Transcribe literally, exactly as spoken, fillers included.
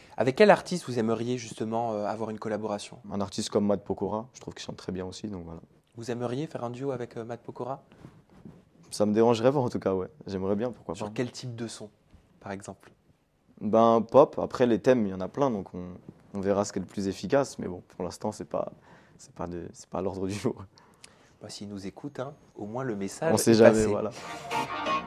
Avec quel artiste vous aimeriez justement euh, avoir une collaboration? Un artiste comme Matt Pokora, je trouve qu'il chante très bien aussi, donc voilà. Vous aimeriez faire un duo avec euh, Matt Pokora? Ça me dérangerait pas en tout cas, ouais. J'aimerais bien, pourquoi pas. Sur quel type de son, par exemple? Ben pop, après les thèmes, il y en a plein, donc on, on verra ce qui est le plus efficace, mais bon, pour l'instant, c'est pas, c'est pas de, c'est pas à l'ordre du jour. Bah, s'il nous écoute, hein, au moins le On message sait est jamais, passé. voilà.